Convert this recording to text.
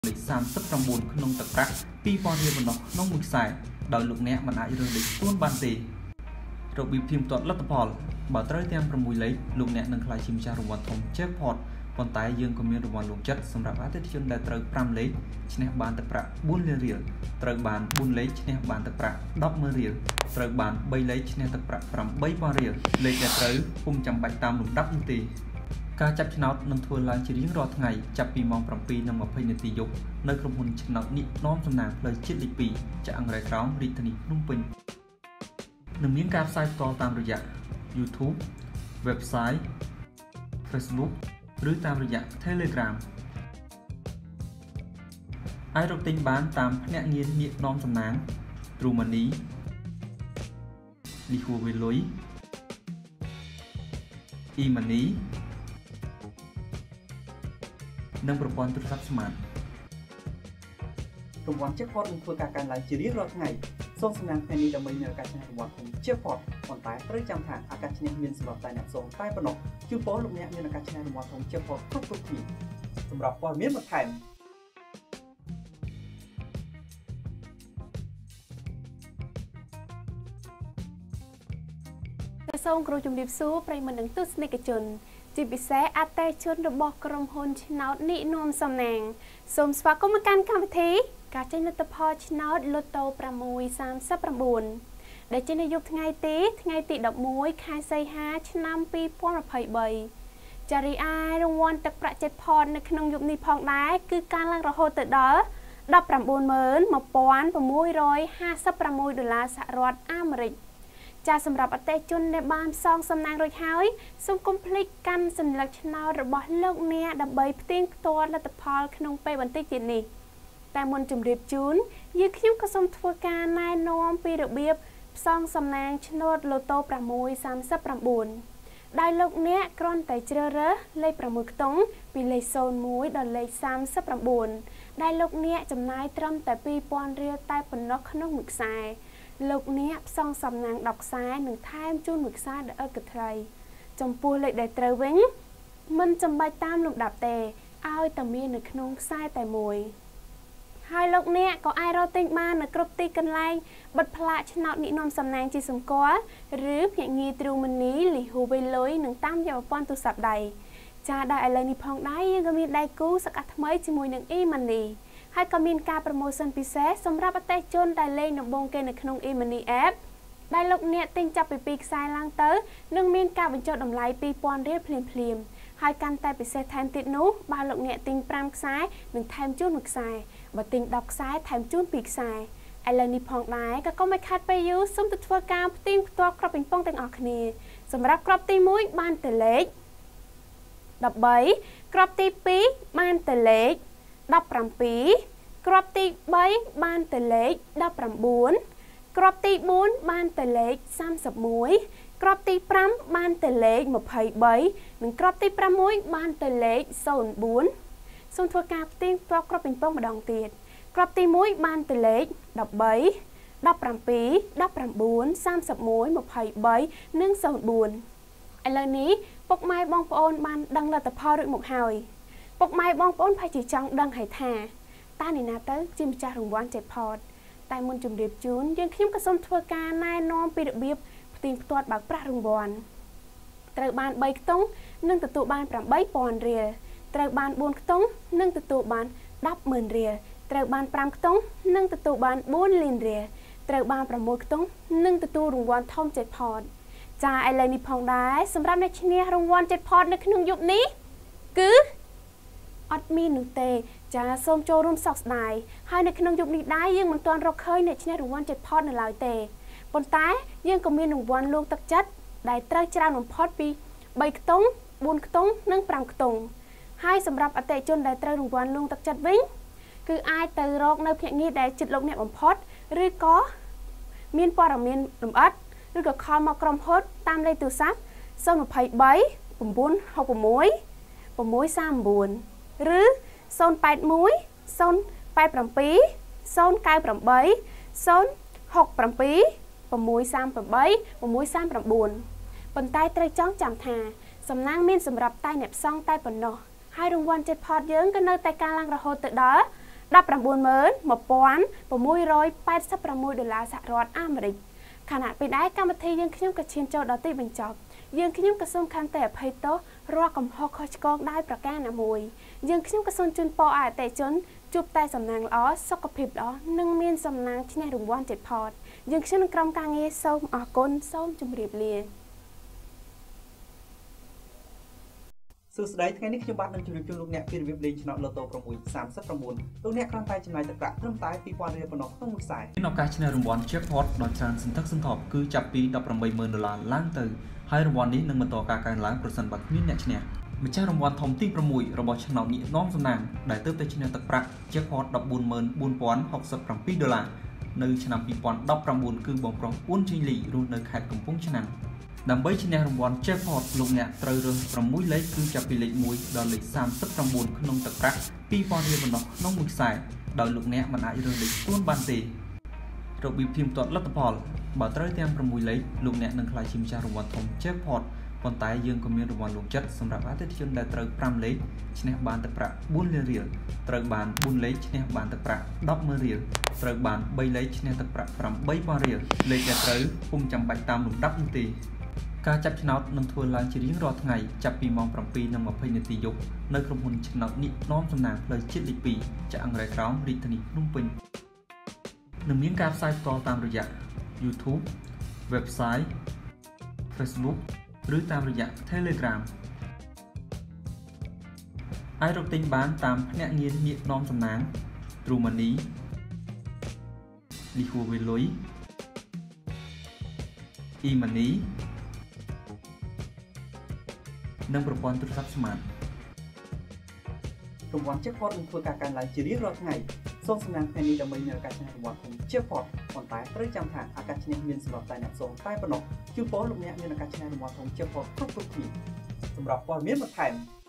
លេខ39ក្នុងទឹកប្រាក់2000រៀលប៉ុណ្ណោះក្នុងមួយខ្សែដោយលោកអ្នកមិនអាចរើសលេខខ្លួនបានទេរបៀបផ្ទៀងផ្ទាត់លទ្ធផលបើត្រូវទាំង6លេខលោកអ្នកនឹងក្លាយជាម្ចាស់រង្វាន់ធំ Jackpot ប៉ុន្តែយើងក៏មានរង្វាន់លោកចិត្តសម្រាប់អតិថិជនដែលត្រូវ5លេខឈ្នះបានទឹកប្រាក់4លានរៀលត្រូវបាន4លេខឈ្នះបានទឹកប្រាក់100000រៀលត្រូវបាន3លេខឈ្នះទឹកប្រាក់8000រៀលលេខដែលត្រូវពុំចាំបាច់តាមលំដាប់នោះទេការចាប់ឆ្នោតនឹងធ្វើឡើងជារៀងរាល់ថ្ងៃចាប់ពីម៉ោង 7:20 នាទីយប់នៅក្រុមហ៊ុនឆ្នោតនេះនាំសំណាងផ្លូវជាតិលេខ2ចាក់អង្រែក្រោមរាជធានីភ្នំពេញនឹងមានការផ្សាយផ្ទាល់តាមរយៈ YouTube Website Facebook ឬតាមរយៈ Telegram អាចរកទិញបានតាមភ្នាក់ងារនាគនាំសំណាង True Money លីហួរវេលុយ E-Money និងប្រព័ន្ធទូរស័ព្ទស្មាតរង្វាន់ Jackpot នឹងធ្វើការកើនឡើងជារៀងរាល់ថ្ងៃសូមសំណាងថ្ងៃនេះដើម្បីមានឱកាសឈ្នះរង្វាន់ធំ Jackpot ប៉ុន្តែត្រូវចាំថាឱកាសឈ្នះមានសម្រាប់តែអ្នកសូមតែប៉ុណ្ណោះជូនពរលោកអ្នកមានឱកាសឈ្នះរង្វាន់ធំ Jackpot គ្រប់គ្នាសម្រាប់ព័ត៌មានបន្ថែមសូមគោរពជំរាបសួរប្រិយមិត្តនិងទស្សនិកជនជាពិសេសអតិថិជនរបស់ក្រុមហ៊ុនឆ្នោតនិនមសំណាងសូមស្វាគមន៍មកកាន់កម្មវិធីការចេញលទ្ធផលឆ្នោតលូតូ639ដែលចេញនៅយប់ថ្ងៃទី11ខែសីហាឆ្នាំ2023ចារីឯរង្វាន់ទឹកប្រាក់Jackpotនៅក្នុងយប់នេះផងដែរគឺការឡើងរហូតទៅដល់$191,656សហរដ្ឋអាមេរិកចាសម្រាប់អតិថិជនដែលបានផ្សងសំណាងរួចហើយសូមកុំភ្លេចកាន់សញ្ញាឆ្នោតរបស់លោកអ្នកដើម្បីផ្ទៀងផ្ទាត់លទ្ធផលក្នុងពេលបន្តិចទៀតនេះតែមុនជម្រាបជូនយើងខ្ញុំក៏សូមធ្វើការណែនាំពីរបៀបផ្សងសំណាងឆ្នោតលូតូ639ដោយលោកអ្នកគ្រាន់តែជ្រើសរើសលេខ6ខ្ទង់ពីលេខ01ដល់លេខ39ដែលលោកអ្នកចំណាយត្រឹមតែ2000រៀលតែប៉ុណ្ណោះក្នុងមួយខ្សែលោកអ្នកផ្សងសំណាង10ខ្សែនិងថែមជូនមួយខ្សែដែលឥតគិតថ្លៃចំពោះលេខដែលត្រូវវិញមិនចាំបាច់តាមលំដាប់ទេឲ្យតែមាននៅក្នុងខ្សែតែមួយហើយលោកអ្នកក៏អាចរកទិញបាននៅគ្រប់ទីកន្លែងបិទផ្លាកឆ្នោតនិនមសំណាងជាសម្គាល់ឬភ្នាក់ងារ True Money លីហូវេលុយនិងតាមរយៈប្រព័ន្ធទូរស័ព្ទដៃចាដល់ឥឡូវនេះផងដែរយើងក៏មានដៃគូសកាត់ថ្មីជាមួយនឹង E-Moneyហើយក៏មានការប្រម៉ូសិនពិសេសសម្រាប់អតិថិជនដែលលេងដំបូងគេនៅក្នុង E-Money App ដែលលោកអ្នកទិញចាប់ពី2ខ្សែឡើងទៅនឹងមានការបញ្ចុះតម្លៃ2000រៀលភ្លាមហើយកាន់តែពិសេសថែមទៀតនោះបើលោកអ្នកទិញ5ខ្សែនឹងថែមជូន1ខ្សែបើទិញ10ខ្សែថែមជូន2ខ្សែឥឡូវនេះផងដែរក៏កុំឲ្យខាត់ពេលយូរសូមទៅធ្វើការផ្ទៀងផ្ទាត់គ្រាប់ពេញប៉ុងទាំងអស់គ្នាសម្រាប់គ្រាប់ទី1បានទៅលេខ13គ្រាប់ទី2បានទៅលេខ17គ្រាប់ទី3បានទៅលេខ19គ្រាប់ទី4បានទៅលេខ31គ្រាប់ទី5បានទៅលេខ23និងគ្រាប់ទី6បានទៅលេខ04សូមធ្វើការផ្ទៀងផ្ទាត់គ្រាប់ពេញប៉ុងម្ដងទៀតគ្រាប់ទី1បានទៅលេខ13 17 19 31 23និង04ឥឡូវនេះពុកម៉ែបងប្អូនបានដឹងលទ្ធផលរួចមកហើយពុកម៉ែបងប្អូនប្រហែលជាចង់ដឹងហើយថាតើអ្នកណាទៅជាម្ចាស់រង្វាន់ Jackpot តែមុនជម្រាបជូនយើងខ្ញុំក៏សូមធ្វើការណែនាំពីរបៀបផ្ទៀងផ្ទាត់បើកប្រាក់រង្វាន់ត្រូវបាន3ខ្ទង់និងទទួលបាន8000រៀលត្រូវបាន4ខ្ទង់និងទទួលបាន100000រៀលត្រូវបាន5ខ្ទង់និងទទួលបាន4លានរៀលត្រូវបាន6ខ្ទង់និងទទួលរង្វាន់ធំ Jackpot ចាឥឡូវនេះផងដែរសម្រាប់អ្នកឈ្នះរង្វាន់ Jackpot នៅក្នុងយប់នេះគឺអត់មាននោះទេចាសូមចូលរួមសោកស្ដាយហើយនៅក្នុងយប់នេះដែរយើងមិនទាន់រកឃើញអ្នកឈ្នះរង្វាន់ Jackpot នៅឡើយទេប៉ុន្តែយើងក៏មានរង្វាន់លួងទឹកចិត្តដែលត្រូវច្រើនបំផុតពី3ខ្ទង់4ខ្ទង់និង5ខ្ទង់ហើយសម្រាប់អតិថិជនដែលត្រូវរង្វាន់លួងទឹកចិត្តវិញគឺអាចទៅរកនៅភ្នាក់ងារដែលជិតលោកអ្នកបំផុតឬក៏មានព័ត៌មានលម្អិតឬក៏ខលមកក្រុមហ៊ុនតាមលេខទូរស័ព្ទ023 966 639ឬ081 087 098 067 638 639ប៉ុន្តែត្រូវចងចាំថាសំណាងមានសម្រាប់តែអ្នកផ្សងតែប៉ុណ្ណោះហើយរង្វាន់ Jackpot យើងក៏នៅតែការឡើងរហូតទៅដល់សហរដ្ឋអាមេរិកខណៈពេលដែរកម្មវិធីយើងខ្ញុំក៏ឈានចូលដល់ទីបញ្ចប់យើងខ្ញុំក៏សូមខន្តីអភ័យទោសរាល់កំហុសខុសឆ្គងដោយប្រការណាមួយយើងខ្ញុំក៏សូមជូនពរឲ្យអតិថិជនជួបតែសំណាងល្អសុខភាពល្អនិងមានសំណាងឈ្នះរង្វាន់ចិត្តផតយើងខ្ញុំនឹងក្រុមការងារសូមអរគុណសូមជម្រាបលាសួស្តីថ្ងៃនេះខ្ញុំបាទនឹងជម្រាបជូនលោកអ្នកពីរបៀបលេងឆ្នោតឡូតូ639លោកអ្នកគ្រាន់តែចំណាយទឹកប្រាក់ត្រឹមតែ $2,000 ប៉ុណ្ណោះក្នុងមួយខ្សែមានឱកាសឈ្នះរង្វាន់ Jackpot ដ៏ច្រើនសន្ធឹកសន្ធាប់គឺចាប់ពី$180,000ឡើងទៅហើយរង្វាន់នេះនឹងបន្តការកើនឡើងប្រសិនបើគ្មានអ្នកឈ្នះម្ចាស់រង្វាន់ធំទី6របស់ឆ្នោតនេះនាំសំណាងដែលទើបតែឈ្នះទឹកប្រាក់ Jackpot $144,067 នៅឆ្នាំ2019គឺបងប្រុសអ៊ុនជីងលីរស់នៅខេត្តកំពង់ឆ្នាំងដើម្បីឈ្នះរង្វាន់ Jackpot លោកអ្នកត្រូវរើស6លេខគឺចាប់ពីលេខ1ដល់លេខ39ក្នុងទឹកប្រាក់$2,000ប៉ុណ្ណោះក្នុងមួយខ្សែដោយលោកអ្នកមិនអាចរើសលេខ4បានទេរបៀបផ្ទៀងផ្ទាត់លទ្ធផលបើត្រូវទាំង6លេខលោកអ្នកនឹងក្លាយជាម្ចាស់រង្វាន់ធំ Jackpot ប៉ុន្តែយើងក៏មានរង្វាន់លោកចិត្តសម្រាប់អតិថិជនដែលត្រូវ5លេខឈ្នះបានទឹកប្រាក់4លានរៀលត្រូវបាន4លេខឈ្នះបានទឹកប្រាក់10,000រៀលត្រូវបាន3លេខឈ្នះទឹកប្រាក់8,000រៀលលេខដែលត្រូវពុំចាំបាច់តាមលំដាប់នោះទេការចាប់ឆ្នោតនឹងធ្វើឡើងជារៀងរាល់ថ្ងៃចាប់ពីម៉ោង 7:20 នាទីយប់នៅក្រុមហ៊ុនឆ្នោតនេះនាំសំណាងផ្លូវជាតិលេខ2ចាក់អង្រែក្រោមរាជធានីភ្នំពេញនឹងមានការផ្សាយផ្ទាល់តាមរយៈ YouTube, Website, Facebook ឬតាមរយៈ Telegram អាចរកទិញបានតាមភ្នាក់ងារនាគនាំសំណាង True Money, Lihu Veloi, E-Money និងប្រព័ន្ធទូរស័ព្ទស្មាតរង្វាន់ Jackpot នឹងធ្វើការកើនឡើងជារៀងរាល់ថ្ងៃសូមសំណាងថ្ងៃនេះដើម្បីមានឱកាសឈ្នះរង្វាន់ធំ Jackpot ប៉ុន្តែត្រូវចាំថាឱកាសឈ្នះមានសម្រាប់តែអ្នកសូមតែប៉ុណ្ណោះជូនពរលោកអ្នកមានឱកាសឈ្នះរង្វាន់ធំ Jackpot គ្រប់គ្នាសម្រាប់ព័ត៌មានបន្ថែម